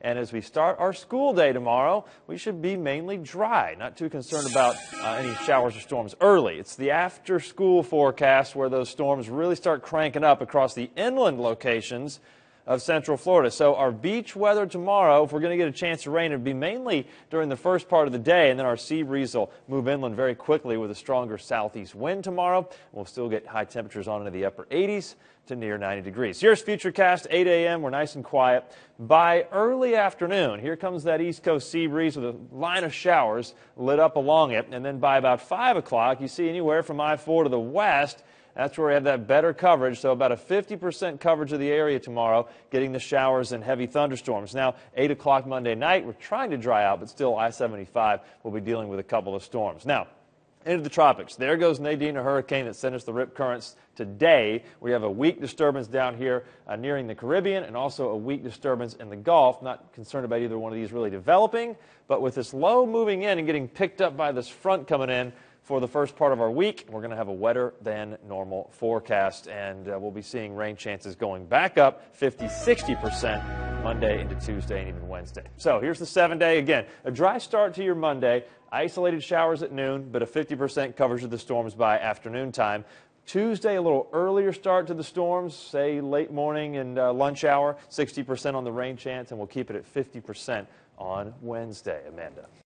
And as we start our school day tomorrow, we should be mainly dry. Not too concerned about any showers or storms early. It's the after-school forecast where those storms really start cranking up across the inland locations of Central Florida. So our beach weather tomorrow, if we're going to get a chance of rain, it'll be mainly during the first part of the day, and then our sea breeze will move inland very quickly with a stronger southeast wind tomorrow. We'll still get high temperatures on into the upper 80s to near 90 degrees. Here's Futurecast, 8 a.m. We're nice and quiet. By early afternoon, here comes that east coast sea breeze with a line of showers lit up along it, and then by about 5 o'clock, you see anywhere from I-4 to the west. That's where we have that better coverage, so about a 50% coverage of the area tomorrow, getting the showers and heavy thunderstorms. Now, 8 o'clock Monday night, we're trying to dry out, but still I-75 will be dealing with a couple of storms. Now, into the tropics. There goes Nadine, a hurricane that sent us the rip currents today. We have a weak disturbance down here nearing the Caribbean and also a weak disturbance in the Gulf. Not concerned about either one of these really developing, but with this low moving in and getting picked up by this front coming in, for the first part of our week, we're going to have a wetter than normal forecast, and we'll be seeing rain chances going back up 50-60% Monday into Tuesday and even Wednesday. So here's the 7-day. Again, a dry start to your Monday, isolated showers at noon, but a 50% coverage of the storms by afternoon time. Tuesday, a little earlier start to the storms, say late morning and lunch hour, 60% on the rain chance, and we'll keep it at 50% on Wednesday. Amanda.